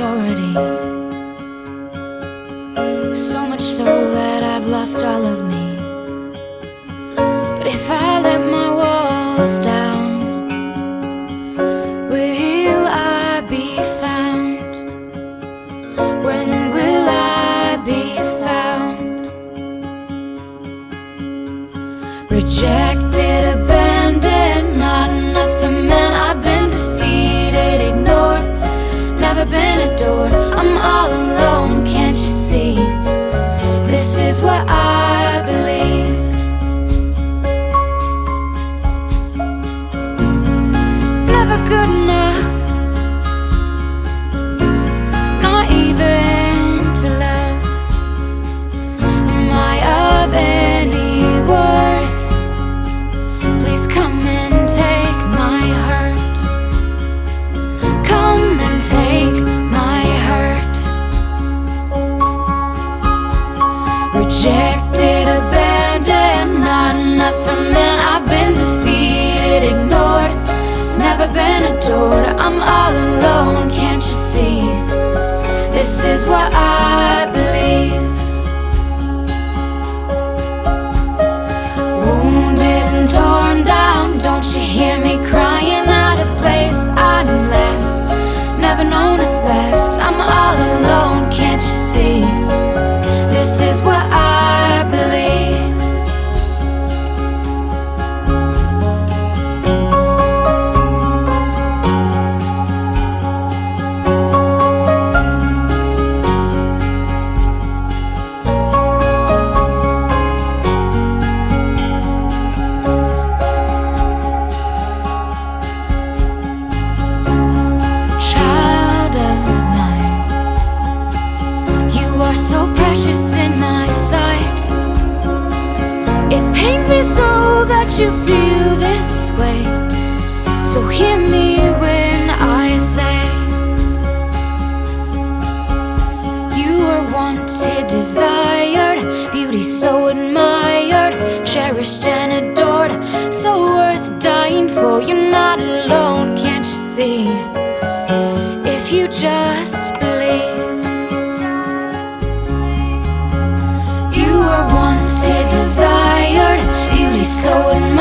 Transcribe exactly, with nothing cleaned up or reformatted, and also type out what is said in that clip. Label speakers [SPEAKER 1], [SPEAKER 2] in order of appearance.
[SPEAKER 1] insecurity, so much so that I've lost all of me. But if I let my walls down, will I be found? When will I be found? Rejected, abandoned, not enough for men. I've been defeated, ignored, never been adored. I'm all alone, can't you see? This is what I believe. Never good enough, not even to love. Am I of any worth? Please come and take my hurt. Come and take my hurt. Rejected, abandoned, not enough for men. I've been defeated, ignored, never been adored. I'm all alone, can't you see? This is what I believe. Wounded and torn down, don't you hear me crying out of place? I'm less, never known as best. I'm all alone, can't you see? This is what I believe. So precious in my sight, it pains me so that you feel this way. So hear me when I say, you are wanted, desired, beauty so admired, cherished and adored, so worth dying for. You're not alone, can't you see? If you just believe. You are wanted, desired, beauty so admired,